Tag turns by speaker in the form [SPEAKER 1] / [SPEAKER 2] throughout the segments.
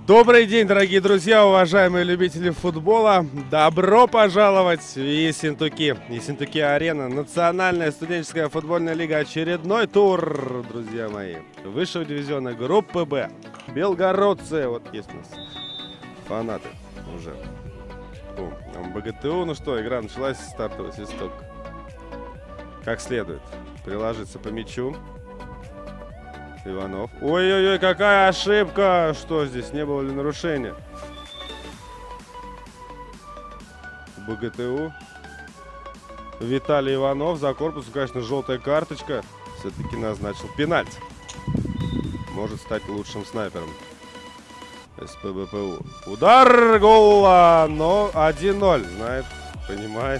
[SPEAKER 1] Добрый день, дорогие друзья, уважаемые любители футбола. Добро пожаловать в Ессентуки. Ессентуки-арена. Национальная студенческая футбольная лига. Очередной тур, друзья мои. Высшего дивизиона группы Б. Белгородцы. Вот есть у нас фанаты уже. БГТУ. Ну что, игра началась. Стартовый свисток. Как следует. Приложиться по мячу. Иванов. Ой-ой-ой, какая ошибка! Что здесь? Не было ли нарушения? БГТУ. Виталий Иванов за корпусом, конечно, желтая карточка. Все-таки назначил пенальти. Может стать лучшим снайпером СПБПУ. Удар гола, но 1-0. Знает, понимает.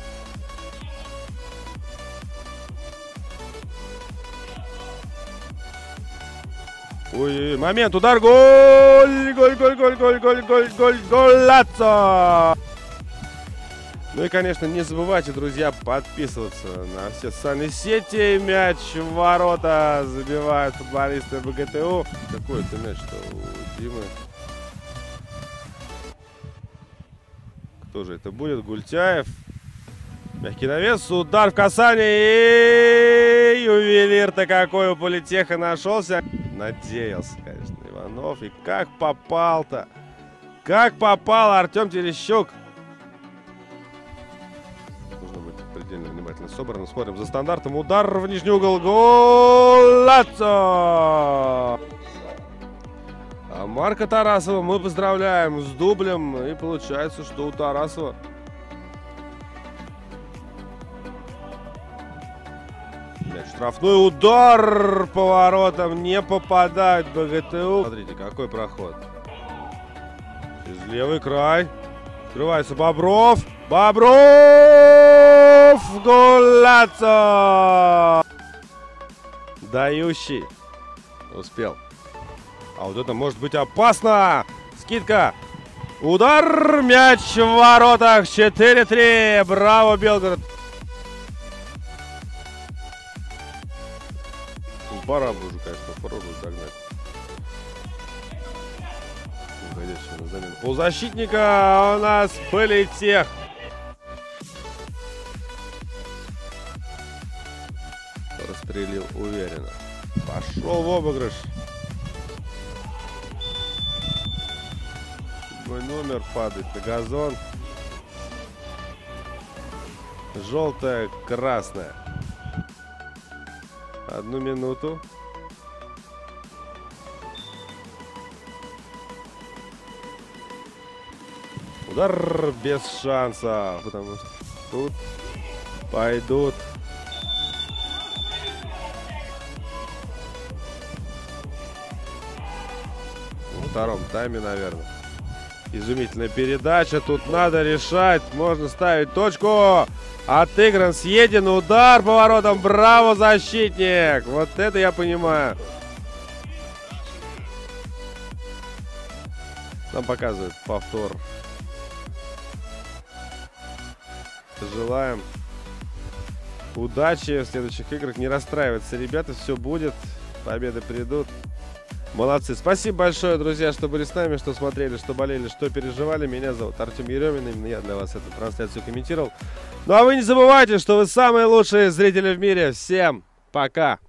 [SPEAKER 1] Ой, момент, удар, голь, голлацо! Ну и, конечно, не забывайте, друзья, подписываться на все социальные сети. Мяч в ворота забивают футболисты БГТУ. Какой это мяч-то у Димы? Кто же это будет? Гультяев. Мягкий навес, удар в касание. И ювелир-то какой у Политеха нашелся. Надеялся, конечно, Иванов. И как попал-то? Как попал Артем Терещук? Нужно быть предельно внимательно собранным. Смотрим за стандартом. Удар в нижний угол. Голлацо! А Марка Тарасова мы поздравляем с дублем. И получается, что у Тарасова штрафной удар поворотом не попадает БГТУ. Смотрите, какой проход. Через левый край. Открывается Бобров. Бобров! Голлацо! Дающий. Успел. А вот это может быть опасно. Скидка. Удар. Мяч в воротах. 4-3. Браво, Белгород. Пора бы уже, конечно, пора уже догнать. Уходящий на замену полузащитника у нас Политех. Расстрелил уверенно. Пошел в обыгрыш. Мой номер падает на газон. Желтая, красная. 1 минуту. Удар без шанса, потому что тут пойдут во втором тайме, наверное. Изумительная передача. Тут надо решать. Можно ставить точку. Отыгран, съеден, удар поворотом. Браво, защитник! Вот это я понимаю. Нам показывают повтор. Желаем удачи в следующих играх. Не расстраиваться, ребята, все будет. Победы придут. Молодцы. Спасибо большое, друзья, что были с нами, что смотрели, что болели, что переживали. Меня зовут Артем Еремин. Именно я для вас эту трансляцию комментировал. Ну а вы не забывайте, что вы самые лучшие зрители в мире. Всем пока!